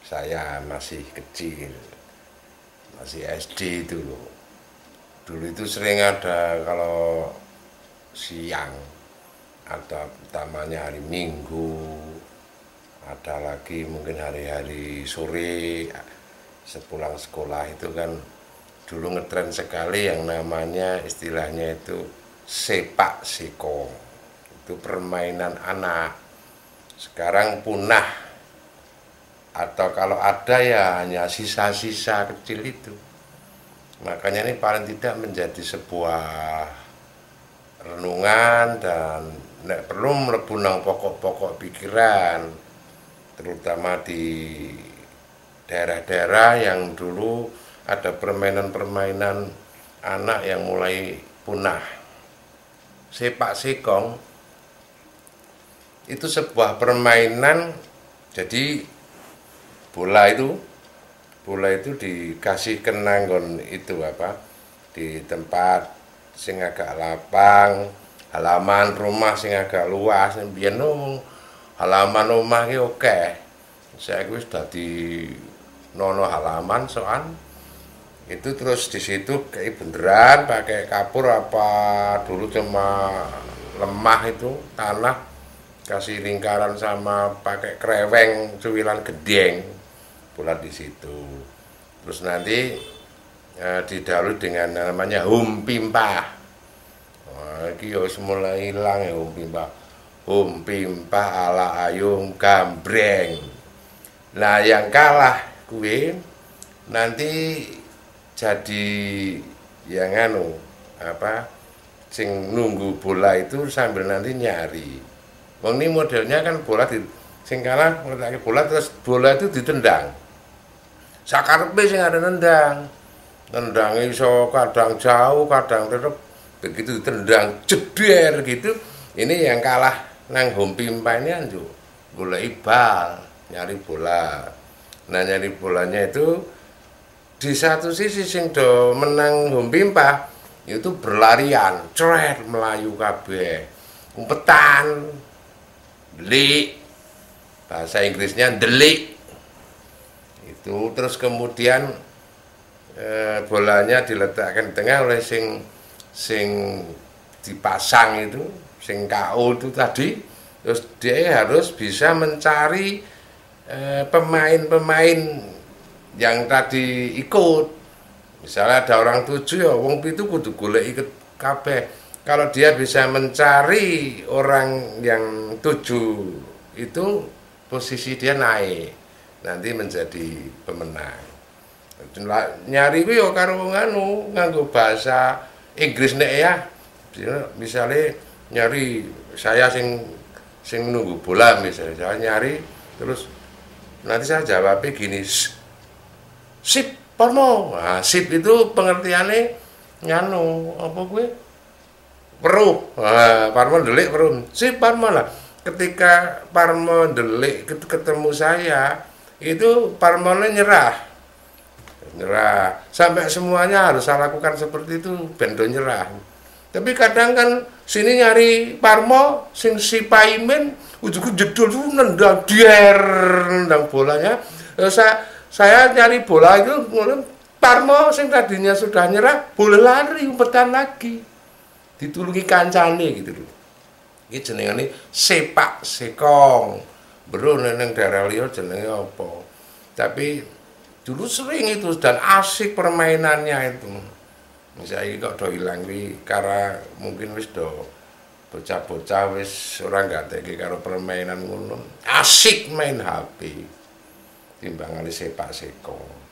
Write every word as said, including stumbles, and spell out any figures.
saya masih kecil, masih S D itu loh. Dulu itu sering ada kalau siang, ada utamanya hari Minggu, ada lagi mungkin hari-hari sore sepulang sekolah itu kan dulu ngetren sekali yang namanya istilahnya itu sepak sekong. Itu permainan anak. Sekarang punah, atau kalau ada ya hanya sisa-sisa kecil itu. Makanya ini paling tidak menjadi sebuah renungan dan nek perlu mlebu nang pokok-pokok pikiran, terutama di daerah-daerah yang dulu ada permainan-permainan anak yang mulai punah. Sepak sekong itu sebuah permainan, jadi bola itu bola itu dikasih kenanggon itu apa di tempat sing agak lapang, halaman rumah sing agak luas. Biyen halaman rumah ki oke. Saiki wis dadi nono halaman soal itu, terus di situ kayak beneran pakai kapur apa dulu cuma lemah itu tanah, kasih lingkaran sama pakai kreweng cuwilan gedeng bulat di situ. Terus nanti eh, didahului dengan namanya hum pimpah. Wah, iki wis mulai hilang ya hum pimpah. Hum pimpah ala ayung gambreng. Nah, yang kalah kuwi nanti jadi yang anu apa sing nunggu bola itu sambil nanti nyari. Wong ini modelnya kan bola di sing kalah ngletakake bola, terus bola itu ditendang. Sakarepe sing ada nendang. Nendang iso kadang jauh, kadang tetep begitu ditendang jeder gitu. Ini yang kalah nang home pimpa ini anjo goleki bal, nyari bola. Nah, nyari bolanya itu di satu sisi sing do menang home pimpa itu berlarian, cret melayu kabeh. Umpetan, delik, bahasa Inggrisnya delik itu. Terus kemudian e, bolanya diletakkan di tengah oleh sing sing dipasang itu, sing K O itu tadi. Terus dia harus bisa mencari pemain-pemain e, yang tadi ikut. Misalnya ada orang tujuh ya wong pitu kudu golek ikut kabeh. Kalau dia bisa mencari orang yang tujuh itu, posisi dia naik, nanti menjadi pemenang. Nyari ku yo karo nganu nganggo bahasa Inggris nek ya. Misalnya nyari saya sing sing nunggu bola, misalnya saya nyari terus nanti saya jawabnya gini, sip Parmo. Nah, sip itu pengertiannya nganu apa gue? Peruh, nah, Parmo delik peruh, si Parmo lah. Ketika Parmo delik ketemu saya, itu Parmo nyerah, nyerah. Sampai semuanya harus saya lakukan seperti itu, bendo nyerah. Tapi kadang kan sini nyari Parmo, sing si Paimin, ujung jedul tuh nendang dier, nendang bolanya. Saya, saya nyari bola itu, Parmo sing tadinya sudah nyerah, boleh lari umpetan lagi. Ditulungi kancane gitu loh. Iki jenengane sepak sekong. Bro neng daerah liya jenenge apa. Tapi dulu sering itu dan asik permainannya itu. Misalnya kok do ilang kuwi karena mungkin wis do bocah-bocah wis ora gateke karo permainan ngono. Asik main H P. Timbangane sepak sekong.